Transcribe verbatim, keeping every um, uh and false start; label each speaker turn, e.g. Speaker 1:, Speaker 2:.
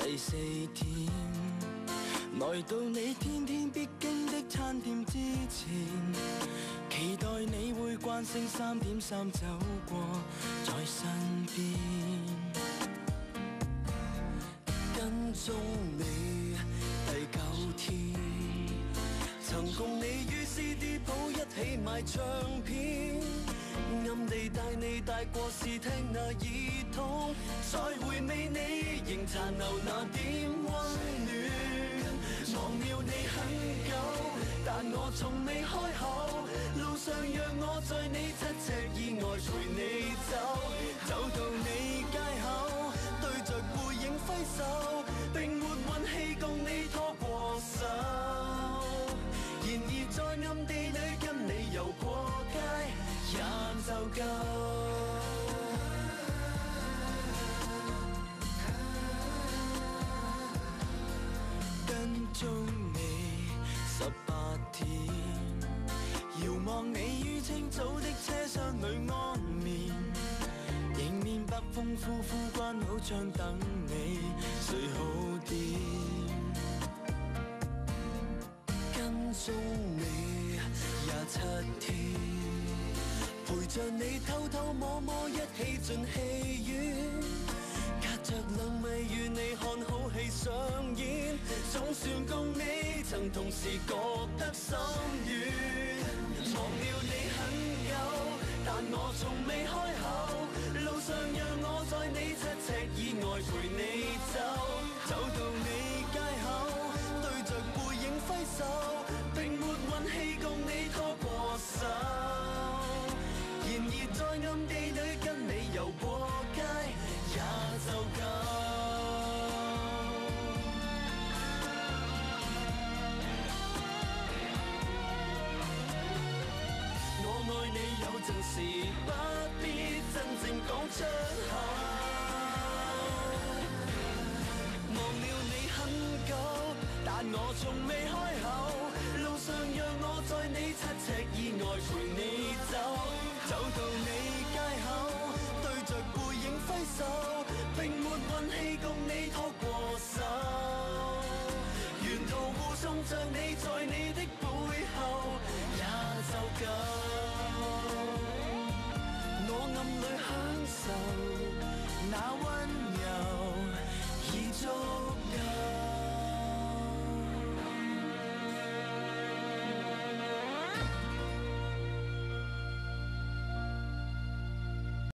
Speaker 1: 第四天，來到你天天必經的餐店之前，期待你會慣性三點三走過在身邊，跟蹤你第九天，曾共你於 C D 鋪一起買唱片，暗地帶你帶過試聽那耳筒，再回味你仍殘留那點溫暖。忘了你很久，但我從未開口，路上讓我在你七尺以外陪你走，走到你街口，對着背影揮手，並沒運氣共你拖過手。然而在暗地裏跟你遊過街也就夠。跟蹤你十八天，遙望你於清早的車廂裏安眠，迎面北風呼呼關好窗等你睡好點。跟蹤你廿七天，陪着你偷偷摸摸一起進戲院，隔着兩米與你看好戲上演，總算共你曾同時覺得心軟。忘了你很久，但我從未開口，路上讓我在你七尺以外陪你走，走到你街口，對着背影揮手，並沒運氣共你拖過手。然而在暗地裏跟你遊過街也就夠。我愛你有陣時不必真正講出口，忘了你很久，但我從未開口，路上讓我在你七尺以外陪你走，走到你街口，對着背影揮手，並沒運氣共你拖過手，沿途護送着你在你的背後也就夠。我暗裏享受